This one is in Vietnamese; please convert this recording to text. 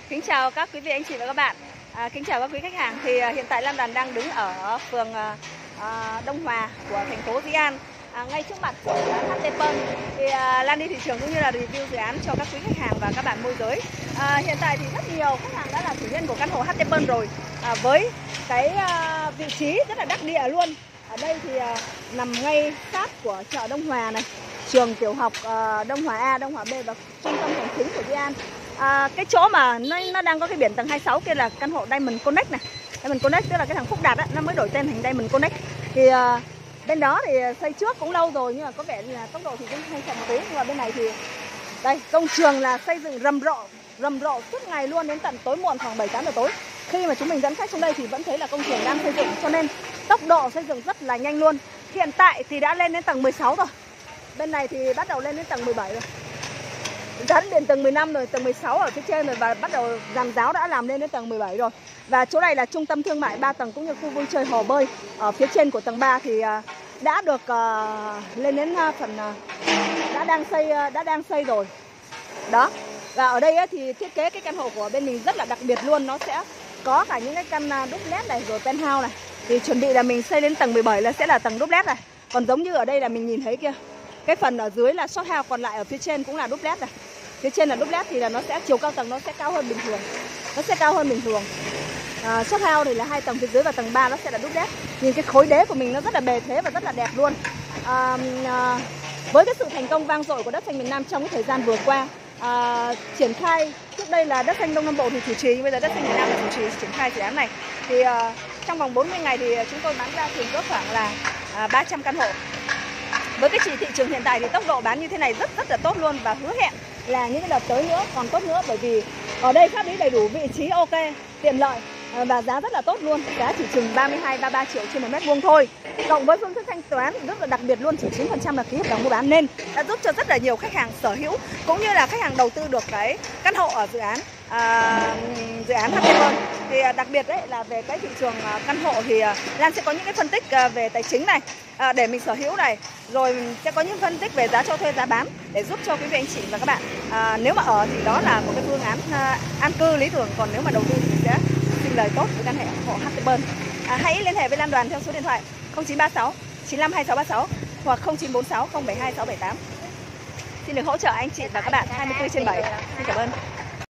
Kính chào các quý vị, anh chị và các bạn. Kính chào các quý khách hàng. Thì hiện tại Lan Đoàn đang đứng ở phường Đông Hòa của thành phố Dĩ An, ngay trước mặt của dự án HT Pearl. Thì Lan đi thị trường cũng như là review dự án cho các quý khách hàng và các bạn môi giới. Hiện tại thì rất nhiều khách hàng đã là chủ nhân của căn hộ HT Pearl rồi, với cái vị trí rất là đắc địa luôn. Ở đây thì nằm ngay sát của chợ Đông Hòa này, trường tiểu học Đông Hòa A, Đông Hòa B và trung tâm hành chính của Dĩ An. Cái chỗ mà nó đang có cái biển tầng 26 kia là căn hộ Diamond Connect này. Diamond Connect tức là cái thằng Phúc Đạt á, nó mới đổi tên thành Diamond Connect. Thì bên đó thì xây trước cũng lâu rồi nhưng mà có vẻ là tốc độ thì cũng hơi chậm một tí. Nhưng mà bên này thì đây, công trường là xây dựng rầm rộ suốt ngày luôn, đến tận tối muộn khoảng 7-8 giờ tối. Khi mà chúng mình dẫn khách xuống đây thì vẫn thấy là công trường đang xây dựng, cho nên tốc độ xây dựng rất là nhanh luôn. Hiện tại thì đã lên đến tầng 16 rồi. Bên này thì bắt đầu lên đến tầng 17 rồi. Dán đến tầng 15 rồi, tầng 16 ở phía trên rồi, và bắt đầu giàn giáo đã làm lên đến tầng 17 rồi. Và chỗ này là trung tâm thương mại 3 tầng cũng như khu vui chơi hồ bơi. Ở phía trên của tầng 3 thì đã được lên đến phần đã đang xây rồi. Đó. Và ở đây thì thiết kế cái căn hộ của bên mình rất là đặc biệt luôn, nó sẽ có cả những cái căn duplex này rồi penthouse này. Thì chuẩn bị là mình xây đến tầng 17 là sẽ là tầng duplex này. Còn giống như ở đây là mình nhìn thấy kia, cái phần ở dưới là short house, còn lại ở phía trên cũng là duplex này. Phía trên là duplex thì là nó sẽ chiều cao tầng nó sẽ cao hơn bình thường. Nó sẽ cao hơn bình thường. Short house thì là 2 tầng phía dưới và tầng 3 nó sẽ là duplex. Nhìn cái khối đế của mình nó rất là bề thế và rất là đẹp luôn. Với cái sự thành công vang dội của Đất Xanh miền Nam trong cái thời gian vừa qua, triển khai trước đây là Đất Xanh Đông Nam Bộ thì chủ trì, nhưng bây giờ Đất Xanh miền Nam là chủ trì triển khai dự án này. Thì trong vòng 40 ngày thì chúng tôi bán ra thường cỡ khoảng là 300 căn hộ. Với cái thị trường hiện tại thì tốc độ bán như thế này rất là tốt luôn, và hứa hẹn là những cái đợt tới nữa còn tốt nữa, bởi vì ở đây pháp lý đầy đủ, vị trí ok, tiện lợi và giá rất là tốt luôn. Giá chỉ chừng 32-33 triệu trên 1 mét vuông thôi. Cộng với phương thức thanh toán rất là đặc biệt luôn, chỉ 9% là ký hợp đồng mua bán, nên đã giúp cho rất là nhiều khách hàng sở hữu cũng như là khách hàng đầu tư được cái căn hộ ở dự án HT Pearl. Thì đặc biệt đấy là về cái thị trường căn hộ thì Lan sẽ có những cái phân tích về tài chính này để mình sở hữu này, rồi sẽ có những phân tích về giá cho thuê, giá bán để giúp cho quý vị anh chị và các bạn nếu mà ở thì đó là một cái phương án an cư lý tưởng, còn nếu mà đầu tư thì sẽ sinh lời tốt với căn hộ HT Pearl. Hãy liên hệ với Lan Đoàn theo số điện thoại 0936 95 2636 hoặc 0946 072 678. Xin được hỗ trợ anh chị và các bạn 24/7. Xin cảm ơn.